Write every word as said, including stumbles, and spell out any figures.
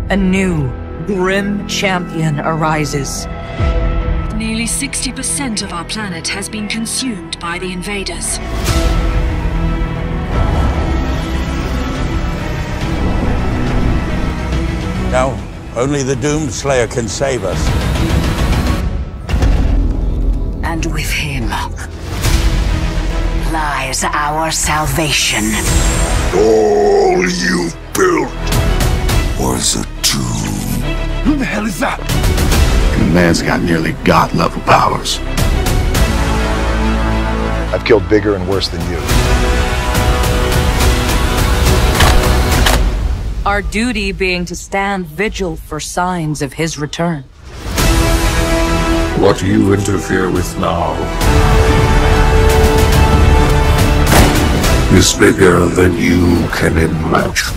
A new, grim champion arises. Nearly sixty percent of our planet has been consumed by the invaders. Now, only the Doomed Slayer can save us. And with him lies our salvation. All you built was a tomb. Who the hell is that? And the man's got nearly god-level powers. I've killed bigger and worse than you. Our duty being to stand vigil for signs of his return. What you interfere with now is bigger than you can imagine.